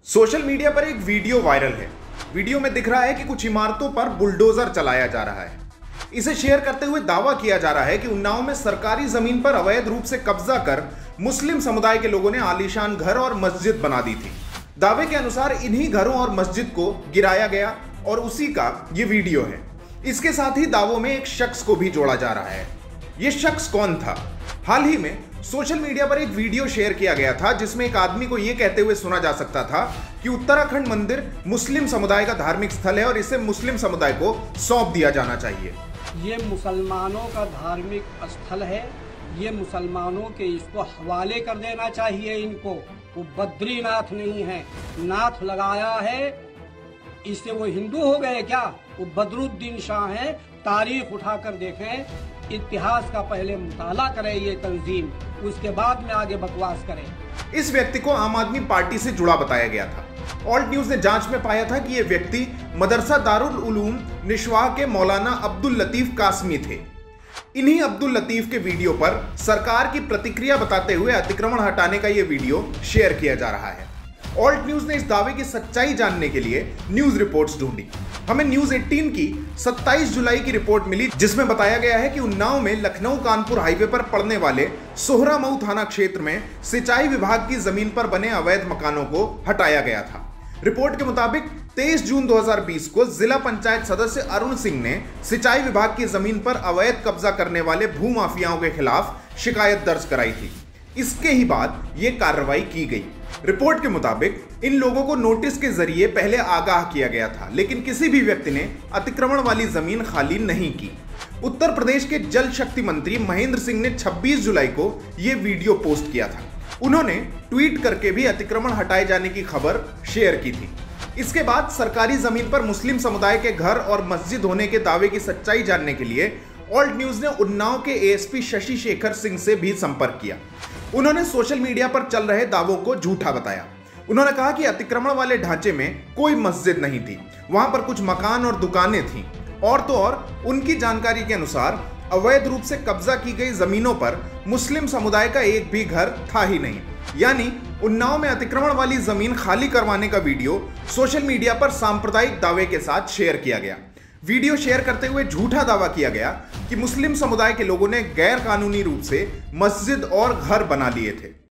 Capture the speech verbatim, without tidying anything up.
Social media पर एक video viral है। वीडियो में दिख रहा है कि कुछ इमारतों पर बुलडोजर चलाया जा रहा है। इसे शेयर करते हुए दावा किया जा रहा है कि उन्नाव में सरकारी जमीन पर अवैध रूप से कब्जा कर मुस्लिम समुदाय के लोगों ने आलीशान घर और मस्जिद बना दी थी। दावे के अनुसार इन्हीं घरों और मस्जिद को गिराया गया और उसी का ये वीडियो है। इसके साथ ही दावों में एक शख्स को भी जोड़ा जा रहा है। ये शख्स कौन था? हाल ही में सोशल मीडिया पर एक वीडियो शेयर किया गया था जिसमें एक आदमी को यह कहते हुए सुना जा सकता था कि उत्तराखंड मंदिर मुस्लिम समुदाय का धार्मिक स्थल है और इसे मुस्लिम समुदाय को सौंप दिया जाना चाहिए। ये मुसलमानों का धार्मिक स्थल है, ये मुसलमानों के इसको हवाले कर देना चाहिए। इनको वो बद्रीनाथ नहीं है, नाथ लगाया है, इससे वो हिंदू हो गए क्या? वो बदरुद्दीन शाह है। तारीख उठाकर देखें, इतिहास का पहले मुताला करे ये तंजीम, उसके बाद में आगे बकवास करें। इस व्यक्ति को आम आदमी पार्टी से जुड़ा बताया गया था। ऑल्ट न्यूज ने जांच में पाया था कि यह व्यक्ति मदरसा दारुल उलूम निशवाह के मौलाना अब्दुल लतीफ कासमी थे। इन्हीं अब्दुल लतीफ के वीडियो पर सरकार की प्रतिक्रिया बताते हुए अतिक्रमण हटाने का यह वीडियो शेयर किया जा रहा है। ऑल्ट न्यूज ने इस दावे की सच्चाई जानने के लिए न्यूज रिपोर्ट्स ढूंढी। हमें न्यूज अठारह की सत्ताईस जुलाई की रिपोर्ट मिली जिसमें बताया गया है कि उन्नाव में लखनऊ कानपुर हाईवे पर पड़ने वाले सोहरामऊ थाना क्षेत्र में सिंचाई विभाग की जमीन पर बने अवैध मकानों को हटाया गया था। रिपोर्ट के मुताबिक तेईस जून दो हज़ार बीस को जिला पंचायत सदस्य अरुण सिंह ने सिंचाई विभाग की जमीन पर अवैध कब्जा करने वाले भूमाफियाओं के खिलाफ शिकायत दर्ज कराई थी। इसके ही बाद यह कार्रवाई की गई। रिपोर्ट के मुताबिक इन लोगों को नोटिस के जरिए पहले आगाह किया गया था, लेकिन किसी भी व्यक्ति ने अतिक्रमण वाली जमीन खाली नहीं की। उत्तर प्रदेश के जल शक्ति मंत्री महेंद्र सिंह ने छब्बीस जुलाई को यह वीडियो पोस्ट किया था। उन्होंने ट्वीट करके भी अतिक्रमण हटाए जाने की खबर शेयर की थी। इसके बाद सरकारी जमीन पर मुस्लिम समुदाय के घर और मस्जिद होने के दावे की सच्चाई जानने के लिए ऑल्ट न्यूज ने उन्नाव के एएसपी शशि शेखर सिंह से भी संपर्क किया। उन्होंने सोशल मीडिया पर चल रहे दावों को झूठा बताया। उन्होंने कहा कि अतिक्रमण वाले ढांचे में कोई मस्जिद नहीं थी, वहां पर कुछ मकान और दुकानें थीं। और तो और उनकी जानकारी के अनुसार अवैध रूप से कब्जा की गई जमीनों पर मुस्लिम समुदाय का एक भी घर था ही नहीं। यानी उन्नाव में अतिक्रमण वाली जमीन खाली करवाने का वीडियो सोशल मीडिया पर सांप्रदायिक दावे के साथ शेयर किया गया। वीडियो शेयर करते हुए झूठा दावा किया गया कि मुस्लिम समुदाय के लोगों ने गैर कानूनी रूप से मस्जिद और घर बना लिए थे।